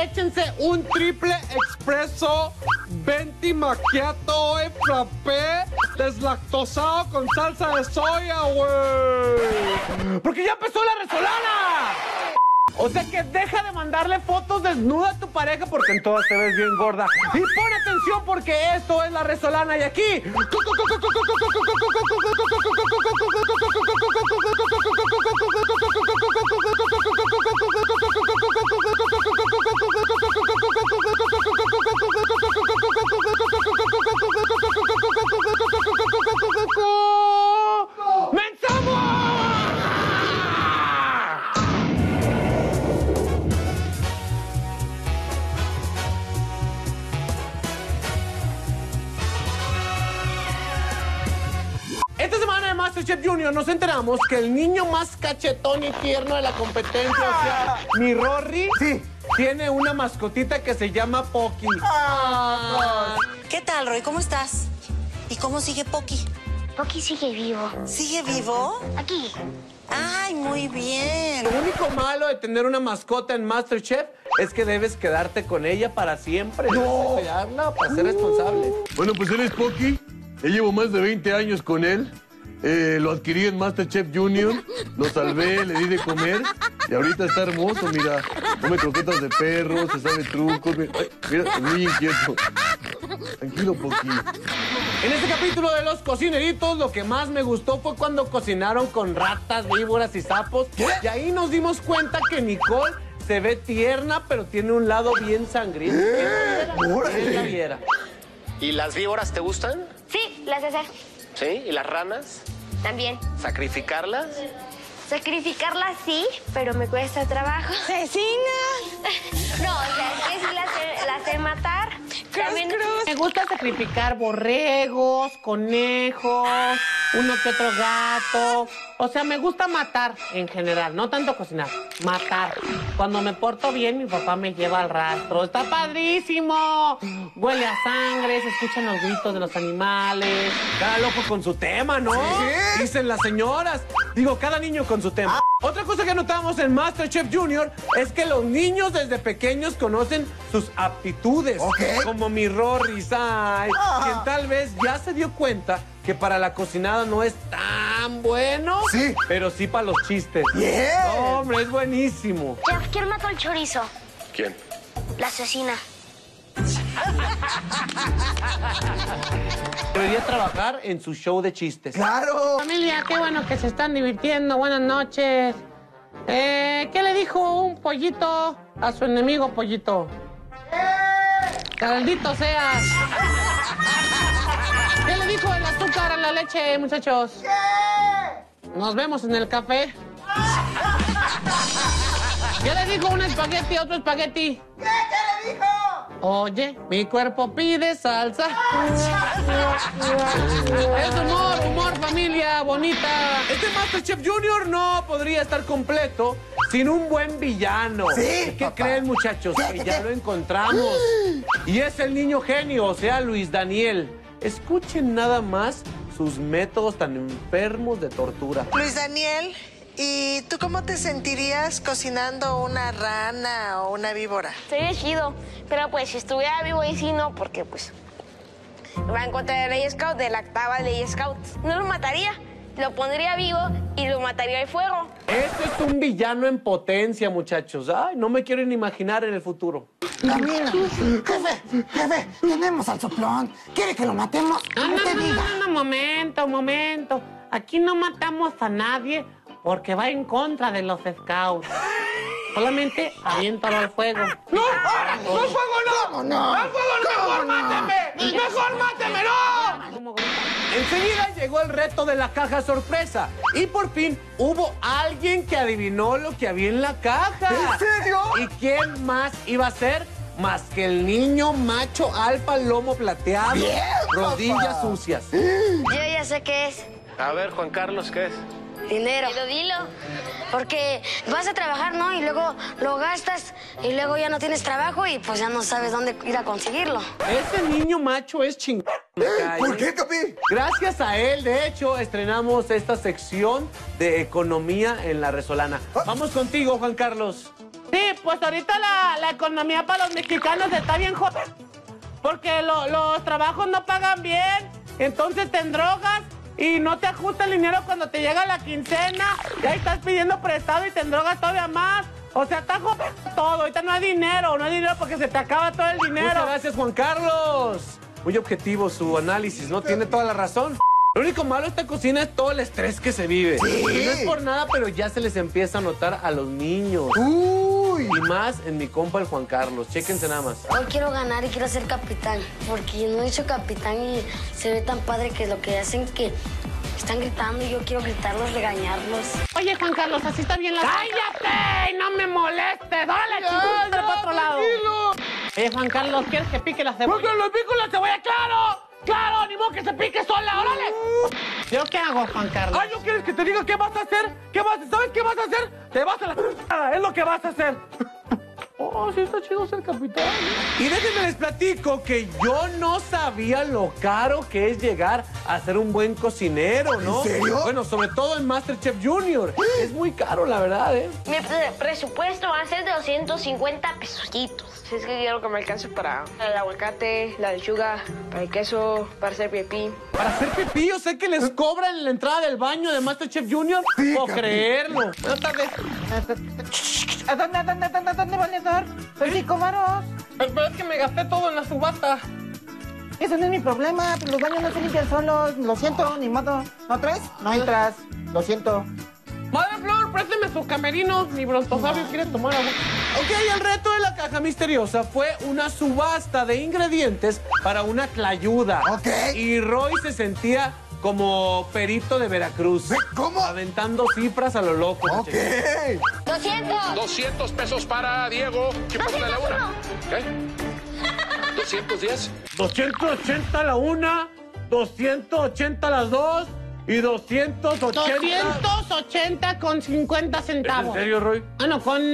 échense un triple expreso venti macchiato y frappé deslactosado con salsa de soya, güey. Porque ya empezó la resolana. O sea que deja de mandarle fotos desnuda a tu pareja porque en todas te ves bien gorda. Y pon atención porque esto es la resolana y aquí... Esta semana de MasterChef Junior nos enteramos que el niño más cachetón y tierno de la competencia, o sea, mi Rory, sí, tiene una mascotita que se llama Pocky. ¿Qué tal, Roy? ¿Cómo estás? ¿Y cómo sigue Pocky? Pocky sigue vivo. ¿Sigue vivo? Aquí. ¡Ay, muy bien! Lo único malo de tener una mascota en MasterChef es que debes quedarte con ella para siempre. No. Cuidarla para ser responsable. Bueno, pues él es Pocky. Ya llevo más de 20 años con él. Lo adquirí en MasterChef Junior. Lo salvé, le di de comer. Y ahorita está hermoso, mira. Come croquetas de perro, se sabe trucos. Ay, mira, es muy inquieto. Tranquilo, Pocky. En este capítulo de Los Cocineritos, lo que más me gustó fue cuando cocinaron con ratas, víboras y sapos. ¿Qué? Y ahí nos dimos cuenta que Nicole se ve tierna, pero tiene un lado bien sangriento. ¿Quién la viera? ¿Y las víboras te gustan? Sí, las sé hacer. ¿Sí? ¿Y las ranas? También. ¿Sacrificarlas? Sacrificarlas sí, pero me cuesta trabajo. ¡Cecina! No, o sea, es que sí las sé matar. También Me gusta sacrificar borregos, conejos, uno que otro gato. O sea, me gusta matar en general, no tanto cocinar, matar. Cuando me porto bien, mi papá me lleva al rastro. ¡Está padrísimo! Huele a sangre, se escuchan los gritos de los animales. Cada loco con su tema, ¿no? ¿Sí? Dicen las señoras. Digo, cada niño con su tema. Otra cosa que notamos en MasterChef Junior es que los niños desde pequeños conocen sus aptitudes. Como mi Rory Sai, quien tal vez ya se dio cuenta que para la cocinada no es tan bueno, sí, pero sí para los chistes. No, hombre, es buenísimo. ¿Quién mató al chorizo? ¿Quién? La asesina. Debería trabajar en su show de chistes. ¡Claro! Familia, qué bueno que se están divirtiendo. Buenas noches. ¿Qué le dijo un pollito a su enemigo pollito? ¡Caldito seas! ¿Qué le dijo el azúcar a la leche, muchachos? Nos vemos en el café. ¿Qué le dijo un espagueti a otro espagueti? ¿Qué le dijo? Oye, mi cuerpo pide salsa. Es humor, familia bonita. Este MasterChef Junior no podría estar completo sin un buen villano. Sí, ¿Qué creen, muchachos? Que ya lo encontramos. Y es el niño genio, o sea, Luis Daniel. Escuchen nada más sus métodos tan enfermos de tortura. Luis Daniel, ¿y tú cómo te sentirías cocinando una rana o una víbora? Sería chido, pero pues si estuviera vivo ahí sí no, porque pues va en contra de la Ley Scout, de la octava Ley Scout. No lo mataría, lo pondría vivo y lo mataría al fuego. Este es un villano en potencia, muchachos. Ay, no me quiero ni imaginar en el futuro. Camila, jefe, tenemos al soplón. ¿Quiere que lo matemos? No, momento. Aquí no matamos a nadie porque va en contra de los scouts. Solamente aviéntalo al fuego. ¡No! ¡No fuego, no! ¿Cómo no? ¡No fuego, no! ¡Mejor máteme! ¡Mejor máteme, no! Enseguida llegó el reto de la caja sorpresa. Y por fin hubo alguien que adivinó lo que había en la caja. ¿En serio? ¿Y quién más iba a ser? Más que el niño macho alfa lomo plateado, Bien, rodillas papá. sucias. Yo ya sé qué es. A ver, Juan Carlos, ¿qué es? Dinero. Dilo. Porque vas a trabajar, ¿no? Y luego lo gastas y luego ya no tienes trabajo y pues ya no sabes dónde ir a conseguirlo. Ese niño macho es chingón. ¿Por qué, Capi? Gracias a él, de hecho, estrenamos esta sección de economía en La Resolana. Vamos contigo, Juan Carlos. Sí, pues ahorita la economía para los mexicanos está bien jodida. Porque los trabajos no pagan bien, entonces te endrogas y no te ajusta el dinero cuando te llega la quincena. Y ahí estás pidiendo prestado y te endrogas todavía más. O sea, está jodido todo. Ahorita no hay dinero porque se te acaba todo el dinero. Muchas gracias, Juan Carlos. Muy objetivo su análisis, ¿no? Tiene toda la razón. Lo único malo de esta cocina es todo el estrés que se vive. Sí. Y no es por nada, pero ya se les empieza a notar a los niños. Uy. Y más en mi compa el Juan Carlos. Chéquense nada más. Hoy quiero ganar y quiero ser capitán, porque no he hecho capitán y se ve tan padre que lo que hacen que están gritando y yo quiero gritarlos, regañarlos. Oye, Juan Carlos, así está bien la... ¡Cállate! ¡No me molestes! ¡Dale, chingada para otro lado! Oye, Juan Carlos, ¿quieres que pique la cebolla? ¡Porque le pico la cebolla! ¡Claro! ¡Claro! ¡Ni modo que se pique sola! ¡Órale! ¿Yo qué hago, Juan Carlos? ¿No quieres que te diga qué vas a hacer? ¿Sabes qué vas a hacer? Te vas a la... Es lo que vas a hacer. Oh, sí está chido ser capitán. Y déjenme les platico que yo no sabía lo caro que es llegar a ser un buen cocinero, ¿no? ¿En serio? Bueno, sobre todo en MasterChef Junior. Es muy caro, la verdad, ¿eh? Mi presupuesto va a ser de 250 pesitos. Si es que quiero que me alcance para el aguacate, la lechuga, para el queso, para hacer pipí. Para hacer pipí, yo sé que les cobran en la entrada del baño de MasterChef Junior. Sí, O capi. creerlo. Buenas tardes. ¿A dónde van a dar? ¡5 varos! Pero es que me gasté todo en la subasta. Eso no es mi problema, pero los baños no se limpian solos. Lo siento, ni modo. ¿No traes? No entras. Lo siento. Madre Flor, présteme su camerino. Mi brontosaurio quiere tomar agua. Ok, el reto de la caja misteriosa fue una subasta de ingredientes para una tlayuda. Ok. Y Roy se sentía como perito de Veracruz. ¿Cómo? Aventando cifras a lo loco. Ok. 200. 200 pesos para Diego. ¿Qué pasa de la una? ¿Qué? 210. 280 la una, 280 las dos y 280... 280 con 50 ¿Es centavos. en serio, Roy? Ah, no, con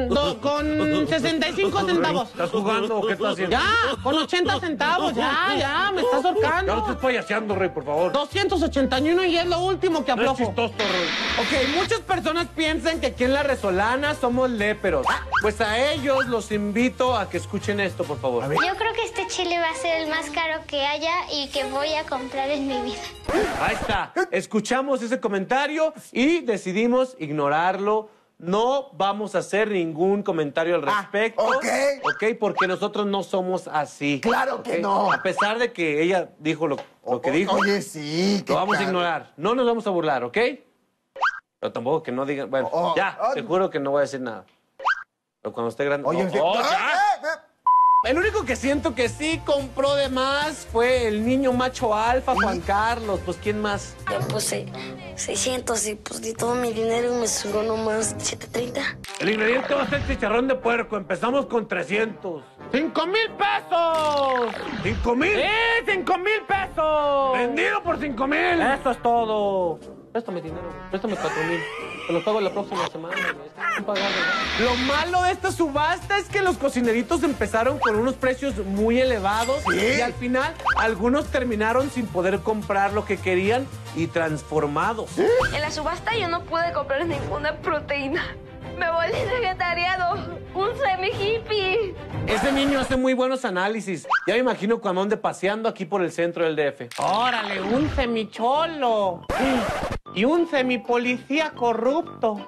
65 centavos. ¿Estás jugando o qué estás haciendo? Ya, con 80 centavos, ya, me estás Ya no estés ahorcando. payaseando, Roy, por favor. 281 y es lo último que No es aflojo. chistoso, Roy. Ok, muchas personas piensan que aquí en La Resolana somos léperos. Pues a ellos los invito a que escuchen esto, por favor. Yo creo que este chile va a ser el más caro que haya y que voy a comprar en mi vida. Ahí está. Escuchamos ese comentario y decidimos ignorarlo. No vamos a hacer ningún comentario al respecto. ok. Ok, porque nosotros no somos así. Claro que Ok, no. A pesar de que ella dijo lo que dijo, Oye, sí. lo vamos a caro. ignorar. No nos vamos a burlar, ¿ok? Pero tampoco que no digan... Bueno, Oh, ya, oh. te juro que no voy a decir nada. Pero cuando esté grande... Oye, Oh, ya. El único que siento que sí compró de más fue el niño macho alfa, Juan Carlos. Pues, ¿quién más? Yo puse 600 y pues di todo mi dinero y me sobró nomás 730. El ingrediente va a ser chicharrón de puerco. Empezamos con 300. ¡5,000 pesos! ¿5,000? ¡5,000 pesos! ¡Vendido por 5,000! Eso es todo. Préstame dinero, préstame 4,000. Te lo pago la próxima semana. Está bien pagado, ¿no? Lo malo de esta subasta es que los cocineritos empezaron con unos precios muy elevados y al final algunos terminaron sin poder comprar lo que querían y transformados. En la subasta yo no pude comprar ninguna proteína. Me volví vegetariano, un semi-hippie. Ese niño hace muy buenos análisis. Ya me imagino cuando ande paseando aquí por el centro del DF. Órale, un semicholo. Y un semipolicía corrupto.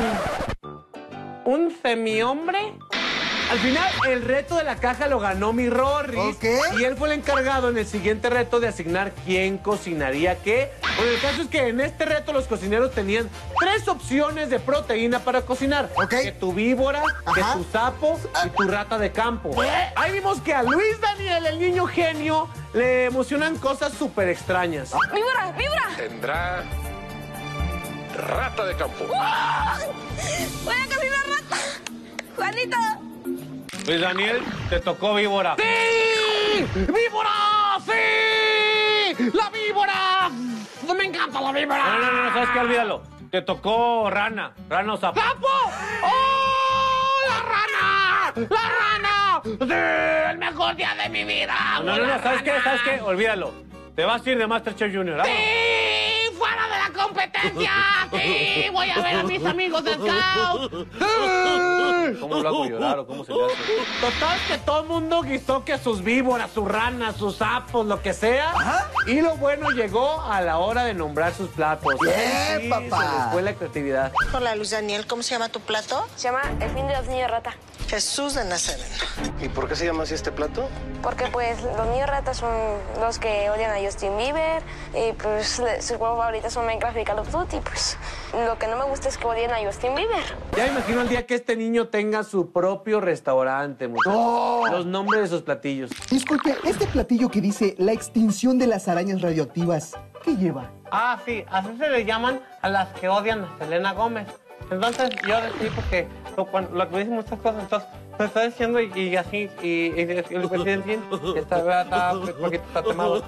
Un semihombre. Al final, el reto de la caja lo ganó mi Rorris. Ok. Y él fue el encargado en el siguiente reto de asignar quién cocinaría qué. Bueno, el caso es que en este reto los cocineros tenían 3 opciones de proteína para cocinar. Ok. Que tu víbora, que Ajá. tu sapo y tu rata de campo. Ahí vimos que a Luis Daniel, el niño genio, le emocionan cosas súper extrañas. ¡Víbora, víbora! Tendrá rata de campo. ¡Voy a cocinar rata! ¡Juanito! Luis Daniel, te tocó víbora. ¡Sí! ¡Víbora! ¡Sí! ¡La víbora! ¡Me encanta la víbora! No, ¿sabes qué? Olvídalo. Te tocó rana o sapo. ¡Sapo! ¡Oh! ¡La rana! ¡La rana! ¡Sí! ¡El mejor día de mi vida! No, La ¿sabes qué? rana. ¿Sabes qué? Olvídalo. Te vas a ir de MasterChef Junior. ¿Ah? ¡Sí! ¡Fuera de la competencia! ¡Sí! ¡Voy a ver a mis amigos del Scout! ¡Sí! ¿Cómo lo hago llorar o cómo se le hace? Total, que todo el mundo guisó que sus víboras, sus ranas, sus sapos, lo que sea. Ajá. Y lo bueno llegó a la hora de nombrar sus platos. Bien, Sí, papá. se les fue la creatividad. Hola, Luis Daniel, ¿cómo se llama tu plato? Se llama El fin de los niños rata. Jesús de Nazaret. ¿Y por qué se llama así este plato? Porque pues los niños ratas son los que odian a Justin Bieber y pues sus juegos favoritos son Minecraft y Call of Duty. Pues lo que no me gusta es que odien a Justin Bieber. Ya me imagino el día que este niño tenga su propio restaurante, muchachos. ¡Oh! Los nombres de sus platillos. Disculpe, este platillo que dice la extinción de las arañas radioactivas, ¿qué lleva? Ah, sí, así se le llaman a las que odian a Selena Gómez. Entonces yo decidí porque lo que dicen muchas cosas, entonces me está diciendo y así, y el presidente está un poquito está temado.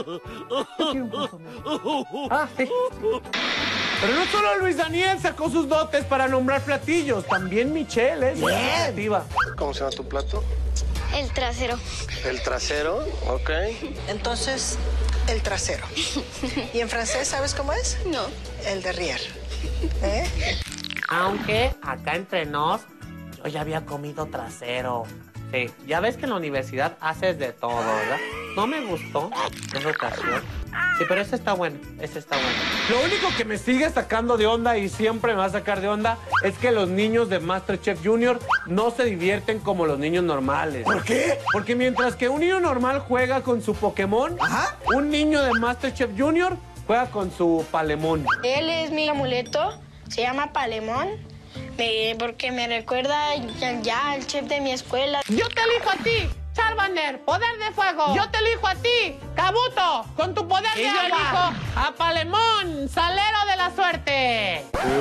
Ah, sí. Pero no solo Luis Daniel sacó sus dotes para nombrar platillos, también Michelle es creativa. ¿Cómo se llama tu plato? El trasero. El trasero, ok. Entonces, el trasero. ¿Y en francés sabes cómo es? No. El derrière. ¿Eh? Aunque acá entre nos, yo ya había comido trasero. Sí, ya ves que en la universidad haces de todo, ¿verdad? No me gustó esa ocasión. Sí, pero ese está bueno, ese está bueno. Lo único que me sigue sacando de onda y siempre me va a sacar de onda es que los niños de MasterChef Junior no se divierten como los niños normales. ¿Por qué? Porque mientras que un niño normal juega con su Pokémon, Ajá. un niño de MasterChef Junior juega con su Palemón. Él es mi amuleto, se llama Palemón, porque me recuerda ya al chef de mi escuela. Yo te elijo a ti, Charmander, poder de fuego. Yo te elijo a ti, Kabuto, con tu poder de agua. Y yo elijo a Palemón, salero de la suerte.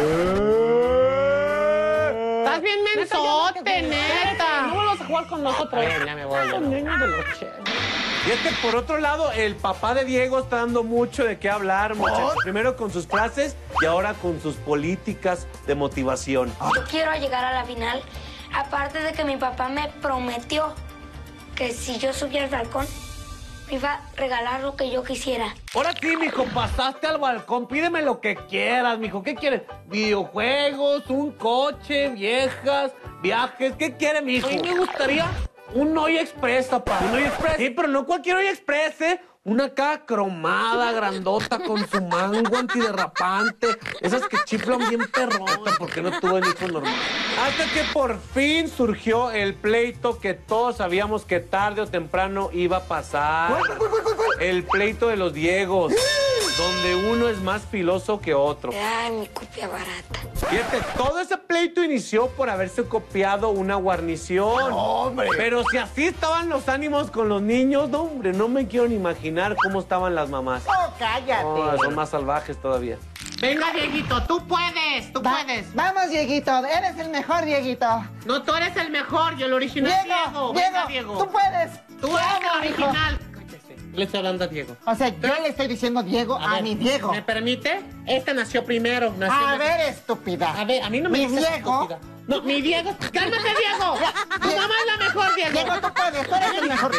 Estás bien mensote, neta. No vuelvas a jugar con nosotros. Ya me voy. Son niños de los chefs. Y es que por otro lado, el papá de Diego está dando mucho de qué hablar, muchachos. Primero con sus frases y ahora con sus políticas de motivación. Yo quiero llegar a la final, aparte de que mi papá me prometió que si yo subía al balcón, me iba a regalar lo que yo quisiera. Ahora sí, mijo, pasaste al balcón. Pídeme lo que quieras, mijo. ¿Qué quieres? ¿Videojuegos? ¿Un coche? ¿Viejas? ¿Viajes? ¿Qué quiere, mijo? A mí me gustaría un Hoy Express, papá. ¿Un Hoy Express? Sí, pero no cualquier Hoy Express, ¿eh? Una caja cromada, grandota, con su mango antiderrapante. Esas que chiflan bien perrota porque no tuvo el hijo normal. Hasta que por fin surgió el pleito que todos sabíamos que tarde o temprano iba a pasar. ¿Cuál? El pleito de los Diegos, donde uno es más filoso que otro. Ay, mi copia barata. Fíjate, todo ese pleito inició por haberse copiado una guarnición. No, hombre. Pero si así estaban los ánimos con los niños, no, hombre, no me quiero ni imaginar cómo estaban las mamás. Oh, cállate. No, son más salvajes todavía. Venga, Dieguito, tú puedes, tú puedes. Vamos, Dieguito, eres el mejor, Dieguito. No, tú eres el mejor, yo el original Diego. Venga, Diego. Tú puedes. Tú eres Vamos, el hijo. original. Cállese. Le estoy hablando a Diego. O sea, yo le estoy diciendo Diego a ver, mi Diego. ¿Me permite? Este nació primero. A ver, estúpida. A ver, a mí no me Mi dices Diego. estúpida. No, mi Diego. ¡Cálmate, Diego! ¡Tu mamá es la mejor, Diego! Diego, tú puedes, tú eres el mejor.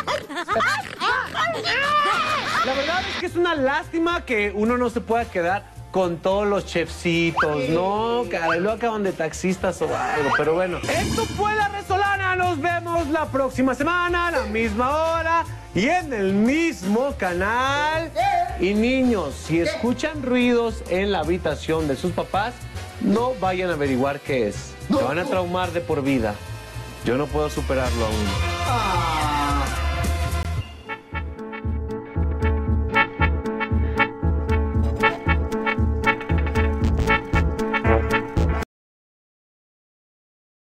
La verdad es que es una lástima que uno no se pueda quedar con todos los chefcitos, ¿no? Caray, lo acaban de taxistas o algo, pero bueno. Esto fue La Resolana. Nos vemos la próxima semana, a la misma hora y en el mismo canal. Y niños, si escuchan ruidos en la habitación de sus papás, no vayan a averiguar qué es. Se van a traumar de por vida. Yo no puedo superarlo aún.